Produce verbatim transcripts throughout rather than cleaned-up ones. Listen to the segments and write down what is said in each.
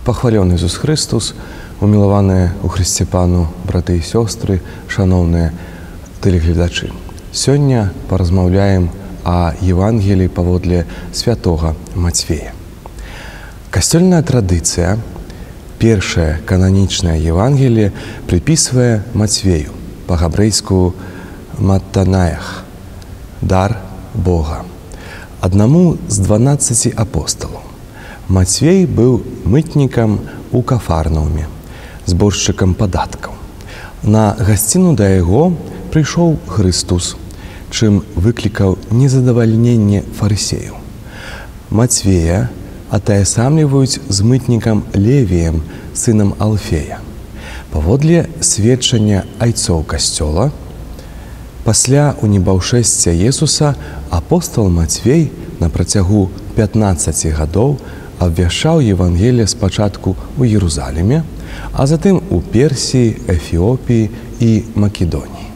Пахвалёны Ісус Христос, умілаваныя ў Христе Пану браты і сёстры, шаноўныя тэлегледачы. Сёння паразмаўляем о Евангелии паводле святога Мацвея. Касцёльная традыцыя, першае кананічнае Евангелие прыпісвае Мацвею, па-габрэйску Маттанаях, дар Бога, аднаму з дванаццаці апосталаў. Мацвей быў мытнікам у Кафарнаўме, зборшчыкам падаткаў. На гасціну да яго прыйшоў Христос, чым выклікаў незадавальненне фарысеяў. Мацвея атаясамліваюць з мытнікам Левіем, сынам Алфея. Паводле сведчання айцоў касцёла, пасля унебаўшэсця Jesуса апостал Мацвей на працягу пятнаццаці гадоў абвяшчаў Евангелие спачатку ў Єрусаліме, а затым у Персіі, Эфіопіі і Македоніі.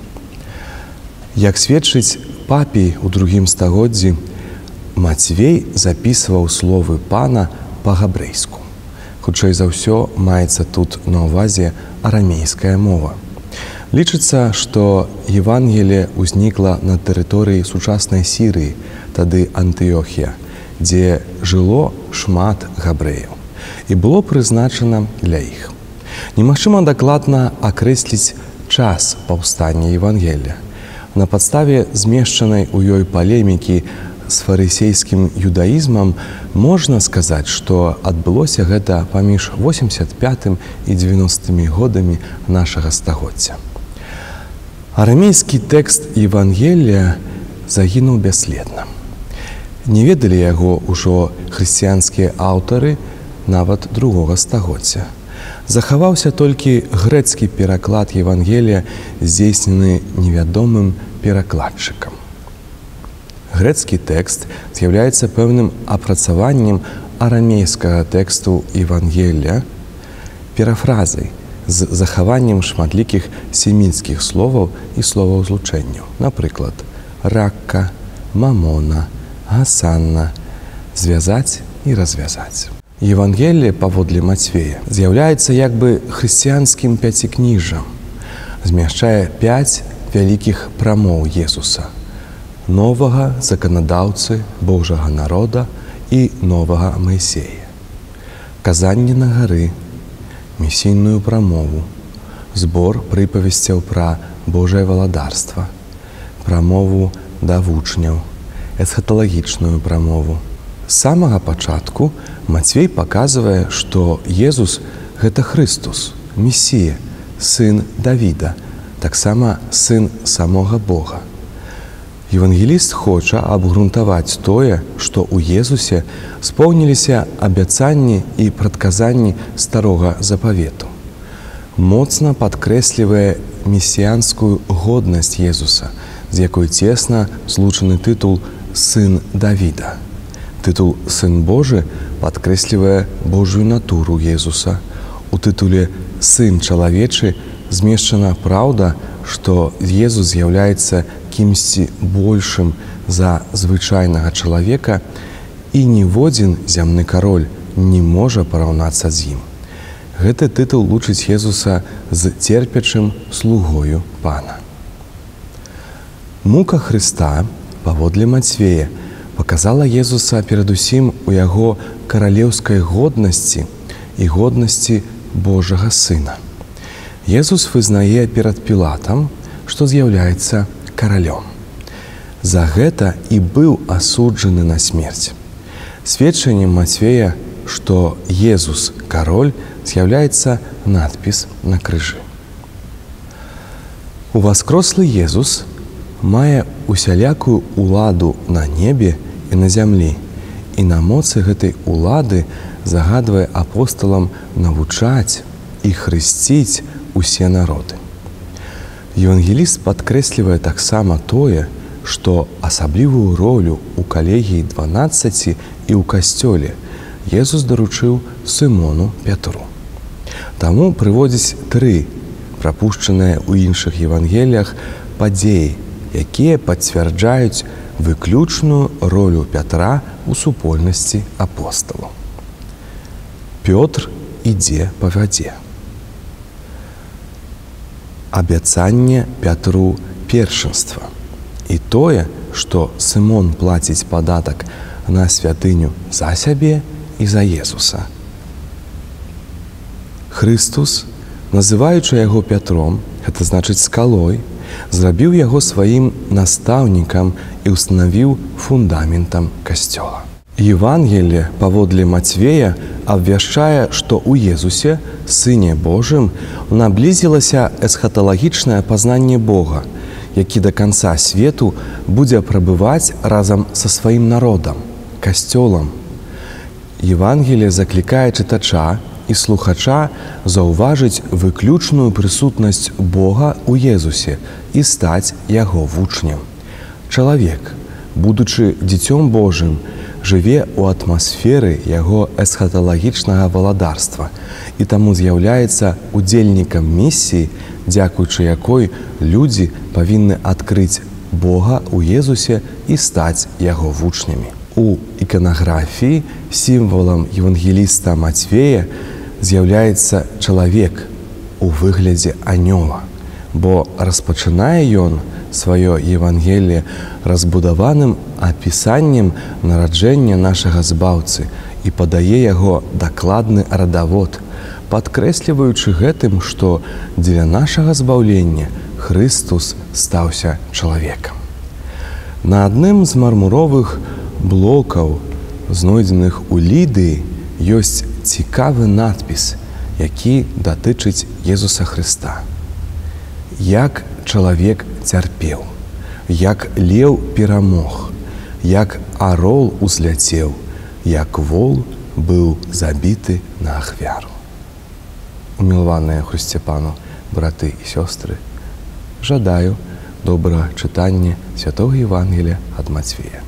Як сведчыць Папій у другім стагоддзі, Мацвей запісваў словы Пана па-габрэйску. Хутчэй за ўсё, маецца тут на ўвазе арамейская мова. Лічыцца, што Евангелие ўзнікла на тэрыторыі сучаснай Сірыі, тады Антыёхія, дзе жыло шмат габрэяў і было прызначана для іх. Немагчыма дакладна акрэсліць час паўстання Евангелія. На падставе змешчанай у ёй палемікі з фарысейскім юдаізмам можна сказаць, што адбылося гэта паміж восемьдесят пятым і девяностымі годамі нашага стагоддзя. Арамейскі тэкст Евангелія загінуў бясследна. Не ведалі яго ўжо хрысціянскія аўтары нават другога стагоддзя. Захаваўся толькі грэцкі пераклад Евангелія, здзейснены невядомым перакладчыкам. Грэцкі тэкст з'яўляецца пэўным апрацаваннем арамейскага тэксту Евангелія, перафразай з захаваннем шматлікіх семіцкіх словаў і словаўзлучэнняў. Напрыклад, ракка, мамона, гасанна, звязаць і развязаць. Евангелие паводле Мацвея з'яўляецца як бы хрысціянскім пяцікніжжам, змяшчае пяць вялікіх прамоў Jesуса, новага заканадаўцы Божага народа і новага Маісея, казанне на гары, місійную прамову, збор прыпавесцяў пра Божае валадарства, прамову да вучняў, эсхаталагічную прамову. З самага пачатку Мацвей паказвае, што Jesús – гэта Христос, Месія, сын Давіда, таксама сын самога Бога. Евангеліст хоча абгрунтаваць тое, што ў Jesúсе споўніліся абяцанні і прадказанні старога запавету. Моцна падкрэслівае месіянскую годнасць Jesúса, з якой цесна злучаны тытул «Сын Давіда». Тытул «Сын Божы» падкрэслівае Божую натуру Jesúса. У тытуле «Сын чалавечы» змешчана праўда, што Jesús з'яўляецца кімсьці большым за звычайнага чалавека, і ніводзін зямны кароль не можа параўнацца з ім. Гэты тытул лучыць Jesúса з церпячым слугою Пана. Мука Хрыста, паводле Мацвея, паказала Jesúса перадусім у яго каралеўскай годнасці і годнасці Божага Сына. Jesús вызнае перад Пілатам, што з'яўляецца каралём. За гэта і быў асуджаны на смерць. Сведчаннем Мацвея, што Jesús кароль, з'яўляецца надпіс на крыжы. Уваскрослы Jesús мае усялякую уладу на небе і на зямлі, і на моцы гэтай улады загадвае апосталам навучаць і хрысціць усе народы. Евангеліст падкрэслівае таксама тое, што асаблівую ролю ў калегіі дванаццаці і ў касцёле Jesús даручыў Сымону Пятру. Таму прыводзіць тры прапушчаныя ў іншых Евангеліях падзеі, якія пацвярджаюць выключную ролю Пятра ў супольнасці апосталаў. Пётр ідзе па вадзе. Абяцанне Пятру першынства і тое, што Сымон плаціць падатак на святыню за сябе і за Езуса. Хрыстус, называючы яго Пятром, гэта значыць скалой, зрабіў яго сваім настаўнікам і ўстанавіў фундаментам касцёла. Евангелле паводле Мацвея абвяшчае, што ў Езусе, Сыне Божым, наблізілася эсхаталагічнае пазнанне Бога, які да канца свету будзе прабываць разам са сваім народам, касцёлам. Евангелле заклікае чытача і слухача заўважыць выключную прысутнасць Бога ў Езусе і стаць яго вучнем. Чалавек, будучы дзіцём Божым, жыве ў атмасферы яго эсхаталагічнага валадарства і таму з'яўляецца удзельнікам місіі, дзякуючы якой людзі павінны адкрыць Бога ў Езусе і стаць яго вучнямі. У іканаграфіі сімвалам евангеліста Мацвея з'яўляецца чалавек у выглядзе анёла, бо распачынае ён сваё Евангелле разбудаваным апісаннем нараджэння нашага збаўцы і падае яго дакладны радавод, падкрэсліваючы гэтым, што дзеля нашага збаўлення Хрыстус стаўся чалавекам. На адным з мармуровых блокаў, знойдзеных у Лідыі, ёсць цікавы надпіс, які датычыць Езуса Хрыста. Як чалавек цярпеў, як леў перамог, як арол узляцеў, як вол быў забіты на ахвяру. Умілаваныя Христе Пану, браты і сёстры, жадаю добрага чытання святога Евангелія ад Мацвея.